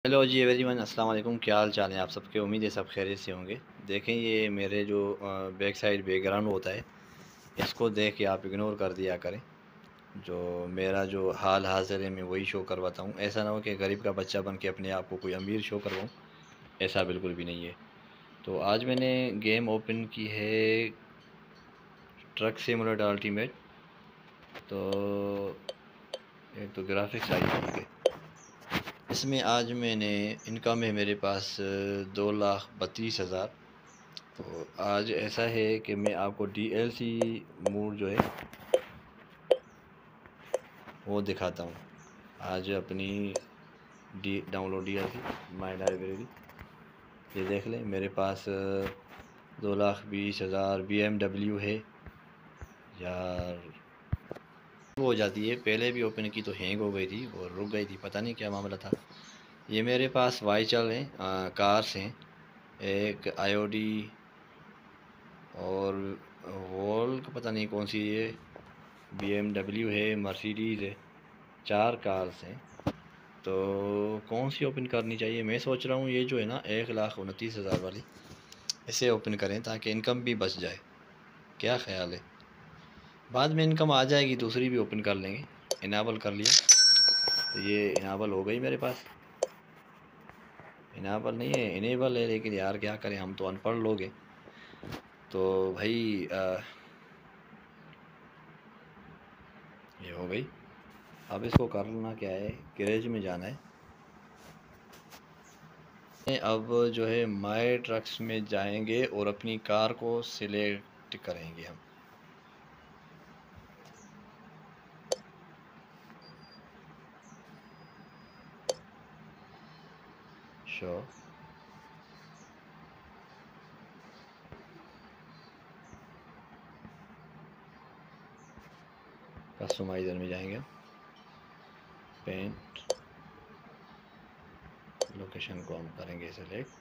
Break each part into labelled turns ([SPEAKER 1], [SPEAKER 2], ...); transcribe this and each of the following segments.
[SPEAKER 1] Hello जी everyone, अस्सलाम वालेकुम। क्या हाल चाल है आप सबके? उम्मीद है सब खैरियत से होंगे। देखें, ये मेरे जो बैक साइड बैकग्राउंड होता है, इसको देख के आप इग्नोर कर दिया करें। जो मेरा जो हाल हाजिर है मैं वही शो करवाता हूँ। ऐसा ना हो कि गरीब का बच्चा बन के अपने आप को कोई अमीर शो करवाऊँ, ऐसा बिल्कुल भी नहीं है। तो आज मैंने गेम ओपन की है, ट्रक सिमुलेटर अल्टीमेट। तो एक तो ग्राफिक्स आई है, इसमें आज मैंने इनकम है मेरे पास 2,32,000। तो आज ऐसा है कि मैं आपको DLC मूड जो है वो दिखाता हूँ। आज अपनी डाउनलोड DLC माई लाइब्रेरी, ये देख लें। मेरे पास 2,20,000 BMW है यार। हो जाती है, पहले भी ओपन की तो हैंग हो गई थी और रुक गई थी, पता नहीं क्या मामला था। ये मेरे पास वाइचल हैं, कार्स हैं, एक IOD और वॉल का पता नहीं कौन सी है, BMW है, मर्सिडीज़ है। 4 कार्स हैं। तो कौन सी ओपन करनी चाहिए? मैं सोच रहा हूँ ये जो है ना 1,29,000 वाली, इसे ओपन करें ताकि इनकम भी बच जाए। क्या ख्याल है? बाद में इनकम आ जाएगी, दूसरी भी ओपन कर लेंगे। इनाबल कर लिया, तो ये इनाबल हो गई मेरे पास। इनाबल नहीं है, इनेबल है, लेकिन यार क्या करें, हम तो अनपढ़ लोग हैं। तो भाई ये हो गई। अब इसको करना क्या है, गैरेज में जाना है। अब जो है माई ट्रक्स में जाएंगे और अपनी कार को सिलेक्ट करेंगे हम। शो कस्टमाइजर में जाएंगे, पेंट, लोकेशन को हम करेंगे सिलेक्ट।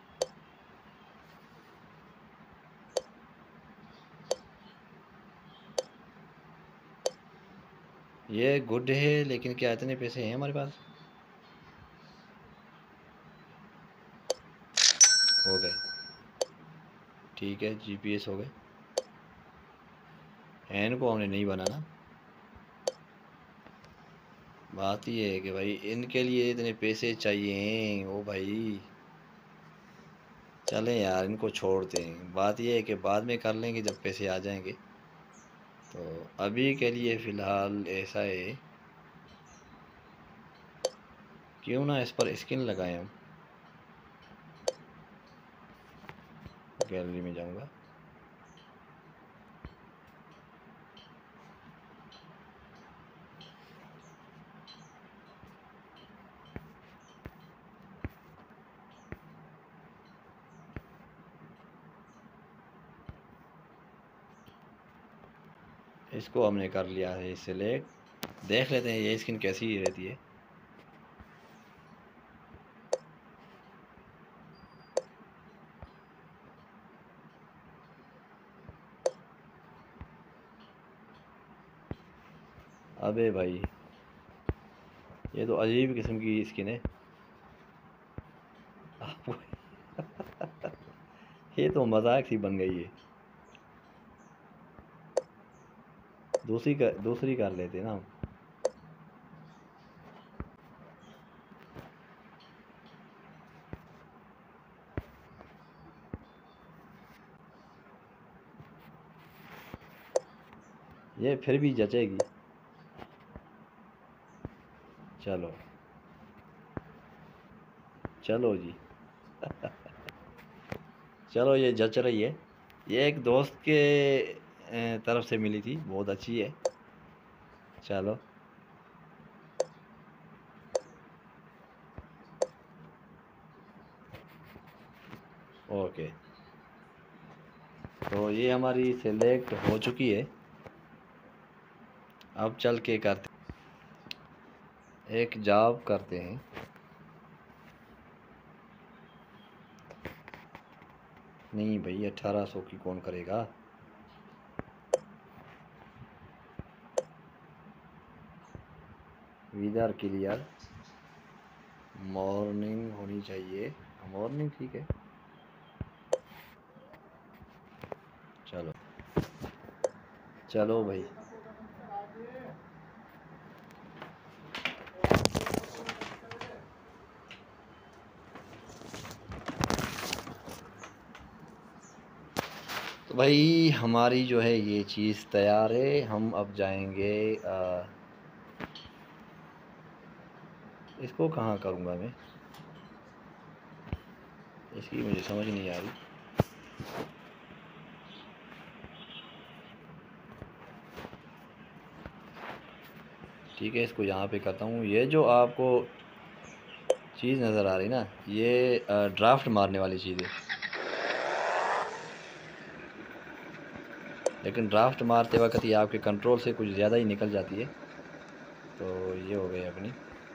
[SPEAKER 1] ये गुड है, लेकिन क्या इतने पैसे हैं हमारे पास? हो गए, ठीक है, GPS हो गए। हैंड को हमने नहीं बनाना। बात ये है कि भाई इनके लिए इतने पैसे चाहिए ओ भाई। चलें यार, इनको छोड़ते हैं। बात ये है कि बाद में कर लेंगे जब पैसे आ जाएंगे। तो अभी के लिए फ़िलहाल ऐसा है, क्यों ना इस पर स्किन लगाएं हम। गैलरी में जाऊंगा, इसको हमने कर लिया है सिलेक्ट। देख लेते हैं ये स्किन कैसी रहती है। अबे भाई, ये तो अजीब किस्म की स्किन है। ये तो मजाक सी बन गई है। दूसरी कर लेते ना हम। ये फिर भी जचेगी। चलो चलो जी। चलो, ये जच रही है। ये एक दोस्त के तरफ से मिली थी, बहुत अच्छी है। चलो, ओके। तो ये हमारी सेलेक्ट हो चुकी है। अब चल के करते, एक जॉब करते हैं। नहीं भाई, 1800 की कौन करेगा? वीदर क्लियर, मॉर्निंग होनी चाहिए, मॉर्निंग ठीक है। चलो चलो भाई। तो भाई हमारी जो है ये चीज़ तैयार है। हम अब जाएंगे इसको कहाँ करूँगा मैं, इसकी मुझे समझ नहीं आ रही। ठीक है, इसको यहाँ पे करता हूँ। ये जो आपको चीज़ नज़र आ रही ना, ये ड्राफ्ट मारने वाली चीज़ है। लेकिन ड्राफ्ट मारते वक्त ये आपके कंट्रोल से कुछ ज़्यादा ही निकल जाती है। तो ये हो गई अपनी।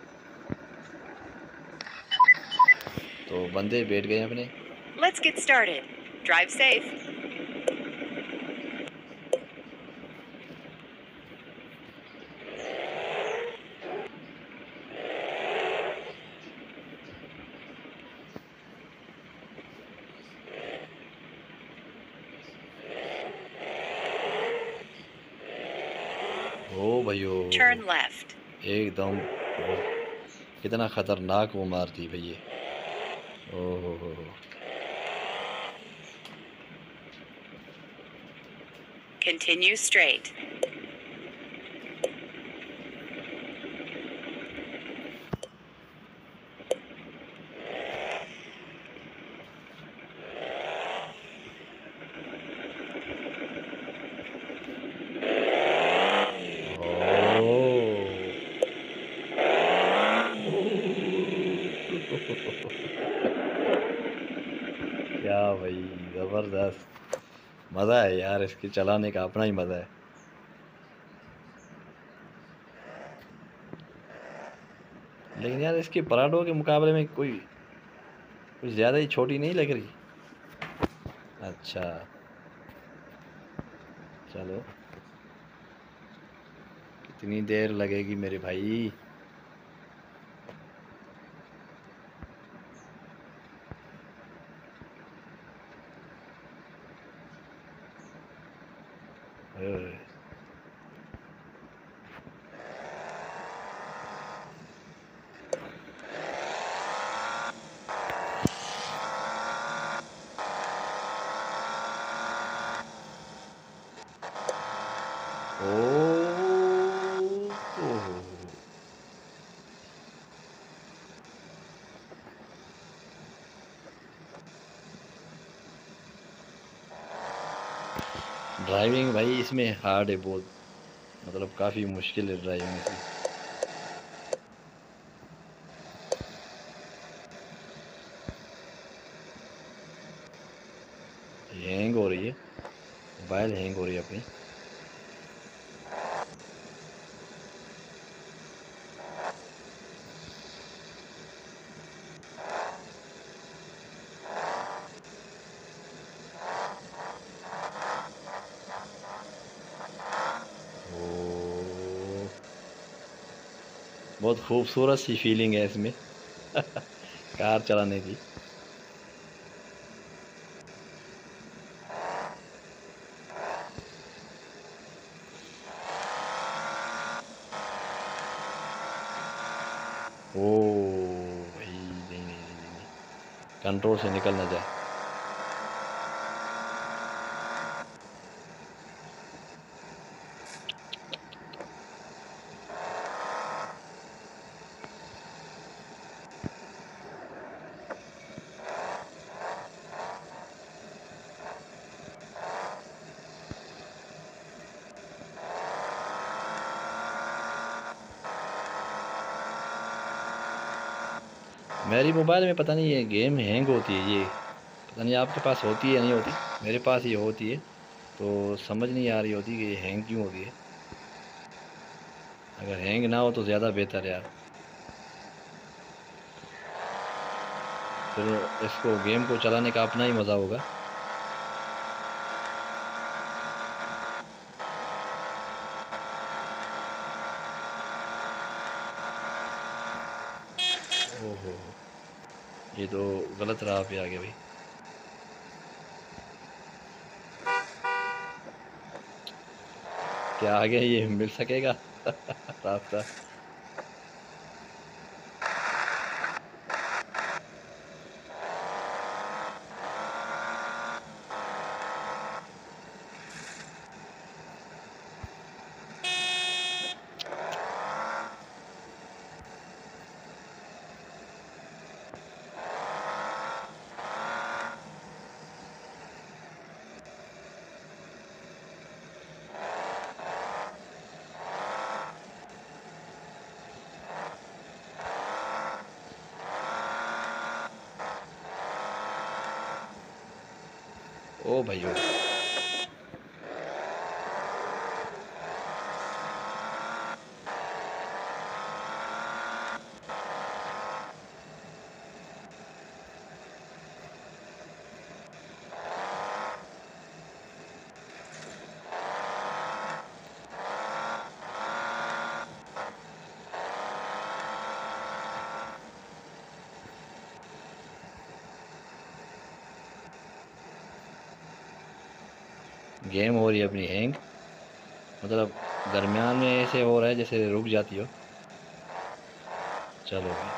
[SPEAKER 1] तो बंदे बैठ गए अपने।
[SPEAKER 2] Let's get started. Drive safe.
[SPEAKER 1] ओ भाइयों,
[SPEAKER 2] Turn left.
[SPEAKER 1] एकदम कितना ख़तरनाक वो मारती भैया। ओहो हो।
[SPEAKER 2] Continue straight.
[SPEAKER 1] क्या भाई, ज़बरदस्त मज़ा है यार, इसके चलाने का अपना ही मज़ा है। लेकिन यार इसके पराठों के मुकाबले में कोई कुछ ज़्यादा ही छोटी नहीं लग रही। अच्छा चलो, कितनी देर लगेगी मेरे भाई। ओए, ओह, ड्राइविंग भाई इसमें हार्ड है बहुत, मतलब काफ़ी मुश्किल है ड्राइविंग इसमें। हैंग हो रही है, मोबाइल हैंग हो रही है अपनी। ओ, बहुत खूबसूरत सी फीलिंग है इसमें कार चलाने की। ओ भाई, नहीं नहीं नहीं नहीं, नहीं। कंट्रोल से निकल ना जाए। मेरी मोबाइल में पता नहीं ये गेम हैंग होती है, ये पता नहीं आपके पास होती है या नहीं होती। मेरे पास ये होती है, तो समझ नहीं आ रही होती कि ये हैंग क्यों होती है। अगर हैंग ना हो तो ज़्यादा बेहतर है यार, फिर इसको गेम को चलाने का अपना ही मज़ा होगा। ओहो, ये तो गलत राह पे आ गया भाई। क्या आगे ये मिल सकेगा रास्ता? ओ भाई ओ। गेम हो रही है अपनी हैंग, मतलब दरमियान में ऐसे हो रहा है जैसे रुक जाती हो। चलो भाई।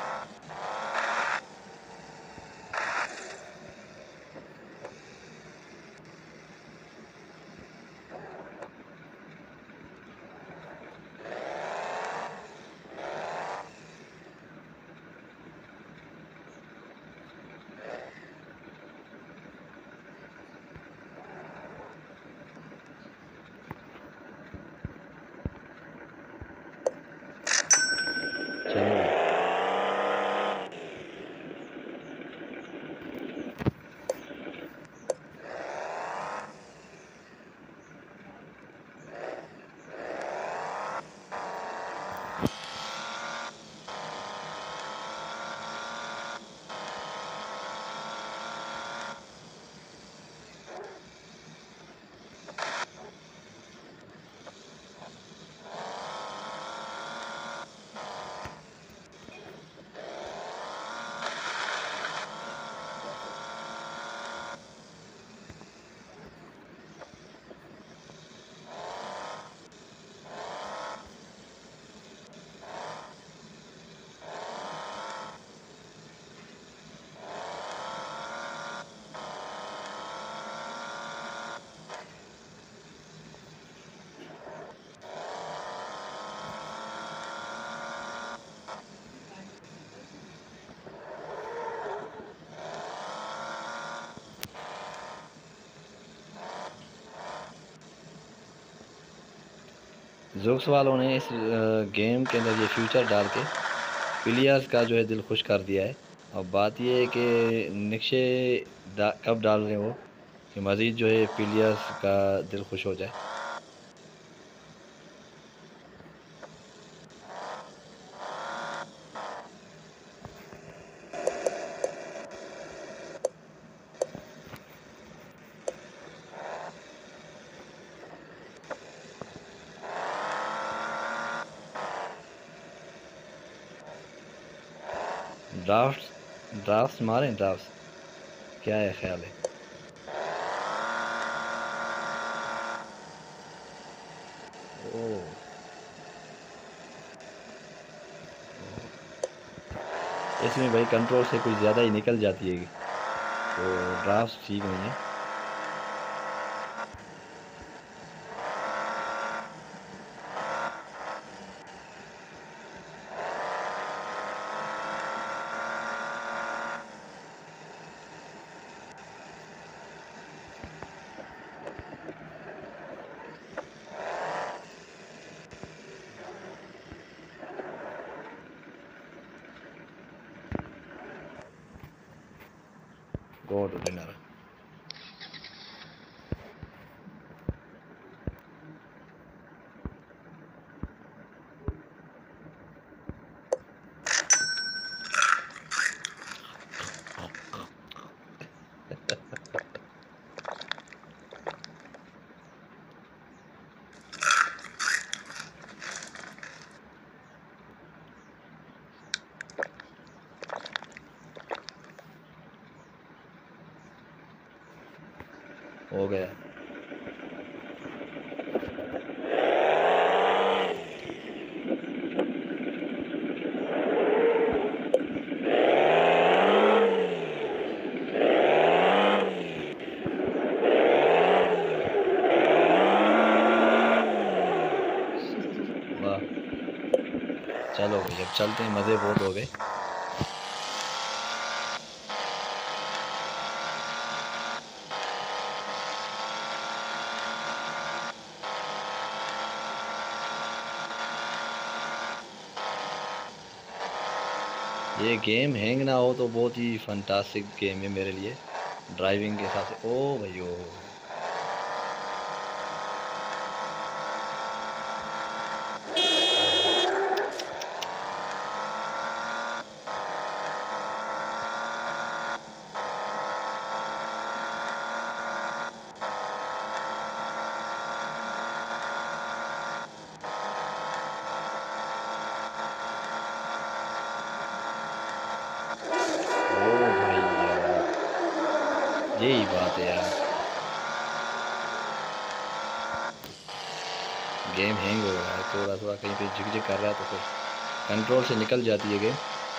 [SPEAKER 1] चलो भाई। जोक्स वालों ने इस गेम के अंदर ये फ्यूचर डाल के प्लेयर्स का जो है दिल खुश कर दिया है। और बात ये है कि नक्शे कब डाल रहे हैं वो, कि मज़ीद जो है प्लेयर्स का दिल खुश हो जाए। ड्राफ्ट ड्राफ्ट मारें ड्राफ्ट, क्या है ख्याल है? ओह। इसमें भाई कंट्रोल से कुछ ज़्यादा ही निकल जाती है, तो ड्राफ्ट ठीक नहीं है। Go to dinner. हो गया। वाह, चलो भाई अब चलते हैं, मज़े बहुत हो गए। ये गेम हैंग ना हो तो बहुत ही फंटास्टिक गेम है मेरे लिए, ड्राइविंग के हिसाब से। ओ भाई ओ, ओ भाई यार, यही बात है यार, गेम हैंग हो रहा है थोड़ा थोड़ा, कहीं पे झिक झिक कर रहा है तो फिर कंट्रोल से निकल जाती है गेम।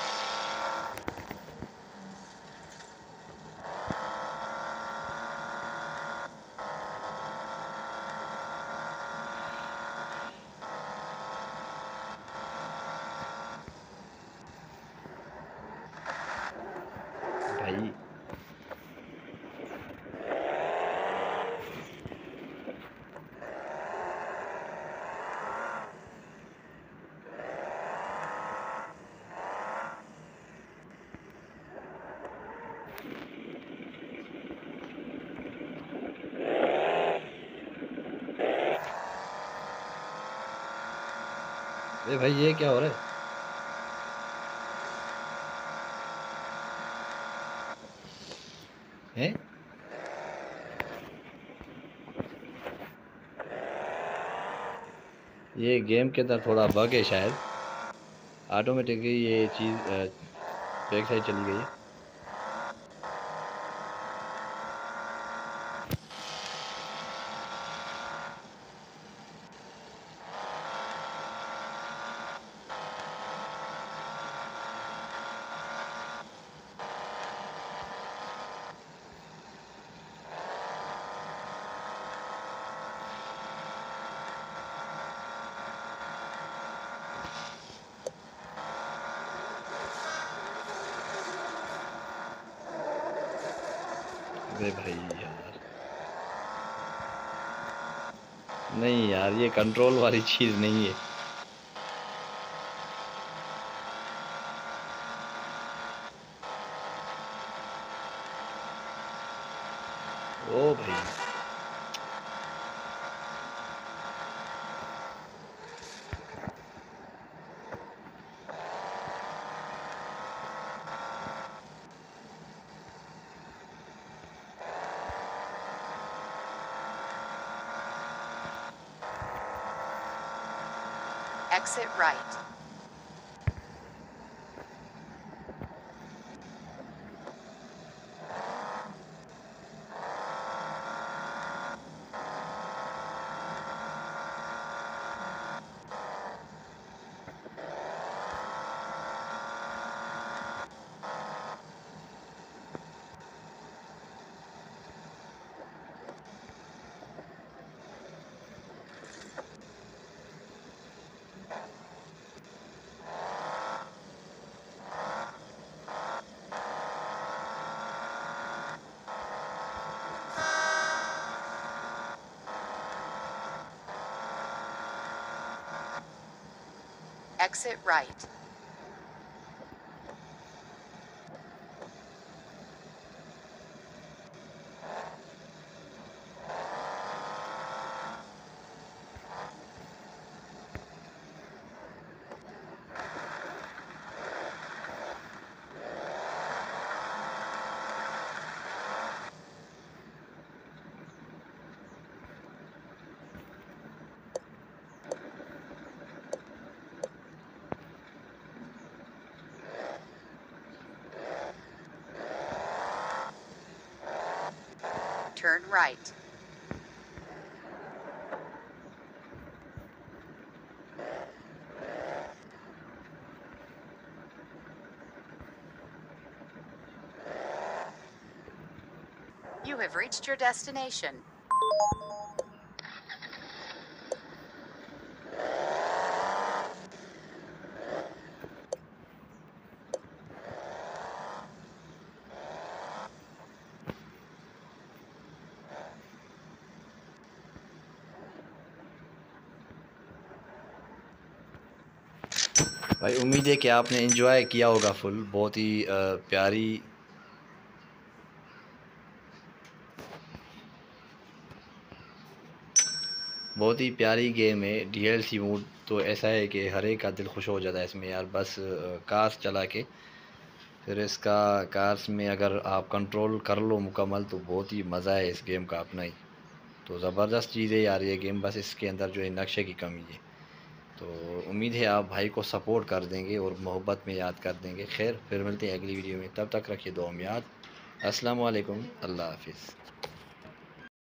[SPEAKER 1] भाई अरे भाई ये क्या हो रहा है? हैं? ये गेम के अंदर थोड़ा बग है शायद, ऑटोमेटिकली ये चीज़ बैक साइड चली गई है। अरे भाई यार, नहीं यार, ये कंट्रोल वाली चीज़ नहीं है। ओ भाई,
[SPEAKER 2] Exit right. Exit right. Turn right. You have reached your destination.
[SPEAKER 1] भाई उम्मीद है कि आपने एंजॉय किया होगा फुल। बहुत ही प्यारी गेम है। डीएलसी मोड तो ऐसा है कि हर एक का दिल खुश हो जाता है इसमें यार। बस कार्स चला के फिर इसका कार्स में अगर आप कंट्रोल कर लो मुकम्मल तो बहुत ही मज़ा है इस गेम का अपना ही। तो ज़बरदस्त चीज़ है यार ये गेम, बस इसके अंदर जो है नक्शे की कमी है। तो उम्मीद है आप भाई को सपोर्ट कर देंगे और मोहब्बत में याद कर देंगे। खैर फिर मिलते हैं अगली वीडियो में, तब तक रखिए दुआ में याद। अस्सलाम वालेकुम, अल्लाह हाफिज़।